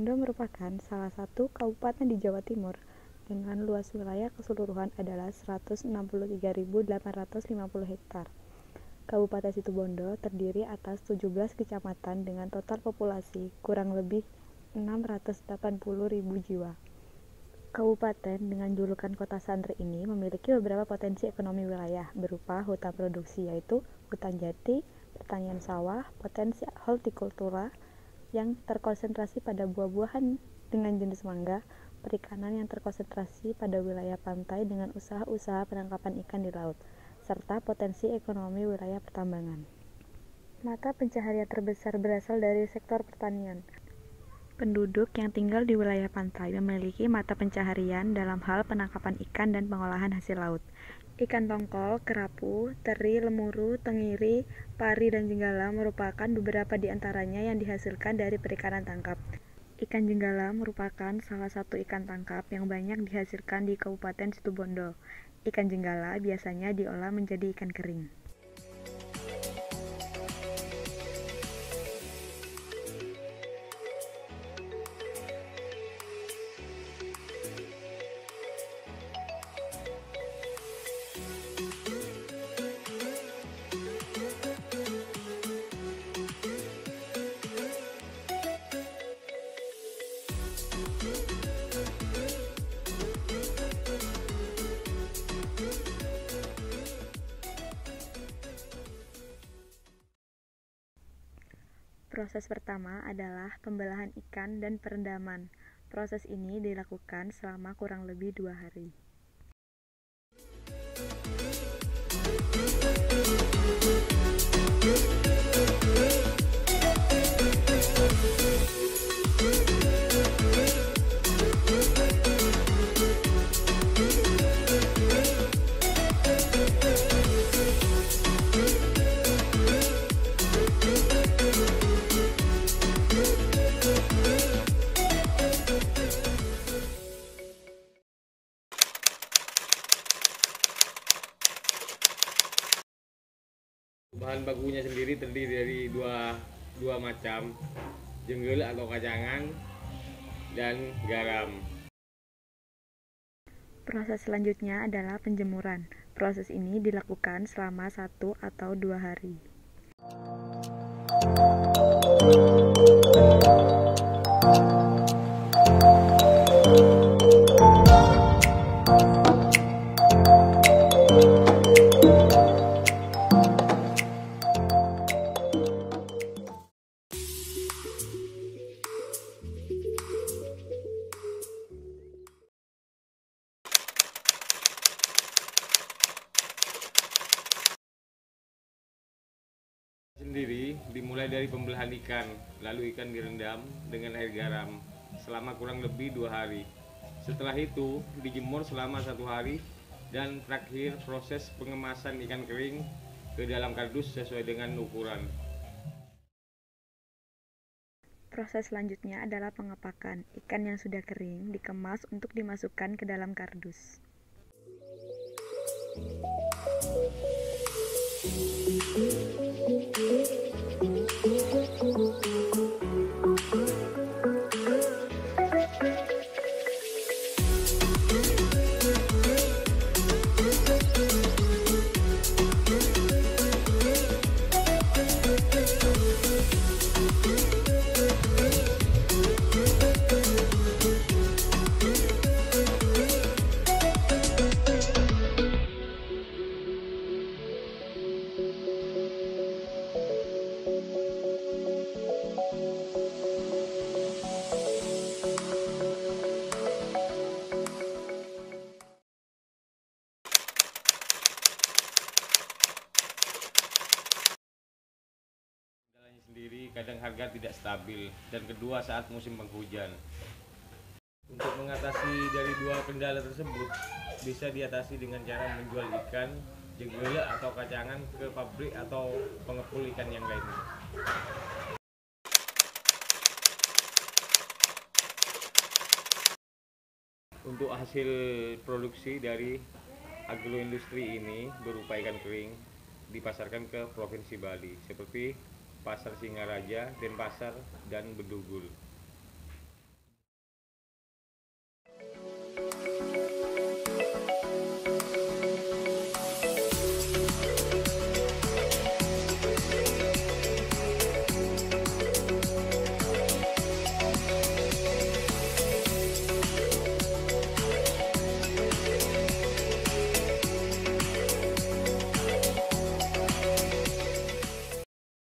Situbondo merupakan salah satu kabupaten di Jawa Timur dengan luas wilayah keseluruhan adalah 163.850 hektar. Kabupaten Situbondo terdiri atas 17 kecamatan dengan total populasi kurang lebih 680.000 jiwa. Kabupaten dengan julukan Kota Santri ini memiliki beberapa potensi ekonomi wilayah berupa hutan produksi yaitu hutan jati, pertanian sawah, potensi hortikultura yang terkonsentrasi pada buah-buahan dengan jenis mangga, perikanan yang terkonsentrasi pada wilayah pantai dengan usaha-usaha penangkapan ikan di laut, serta potensi ekonomi wilayah pertambangan. Mata pencaharian terbesar berasal dari sektor pertanian. Penduduk yang tinggal di wilayah pantai memiliki mata pencaharian dalam hal penangkapan ikan dan pengolahan hasil laut. Ikan tongkol, kerapu, teri, lemuru, tenggiri, pari, dan jenggala merupakan beberapa di antaranya yang dihasilkan dari perikanan tangkap. Ikan jenggala merupakan salah satu ikan tangkap yang banyak dihasilkan di Kabupaten Situbondo. Ikan jenggala biasanya diolah menjadi ikan kering. Proses pertama adalah pembelahan ikan dan perendaman. Proses ini dilakukan selama kurang lebih 2 hari. Bahan bakunya sendiri terdiri dari dua macam, jenggel atau kacangan dan garam. Proses selanjutnya adalah penjemuran. Proses ini dilakukan selama 1 atau 2 hari. Sendiri dimulai dari pembelahan ikan, lalu ikan direndam dengan air garam selama kurang lebih 2 hari. Setelah itu dijemur selama 1 hari dan terakhir proses pengemasan ikan kering ke dalam kardus sesuai dengan ukuran. Proses selanjutnya adalah pengepakan. Ikan yang sudah kering dikemas untuk dimasukkan ke dalam kardus. Sendiri kadang harga tidak stabil dan kedua saat musim penghujan. Untuk mengatasi dari dua kendala tersebut bisa diatasi dengan cara menjual ikan jenggel atau kacangan ke pabrik atau pengepul ikan yang lainnya. Untuk hasil produksi dari agroindustri ini berupa ikan kering dipasarkan ke Provinsi Bali seperti Pasar Singaraja, Denpasar, dan Bedugul.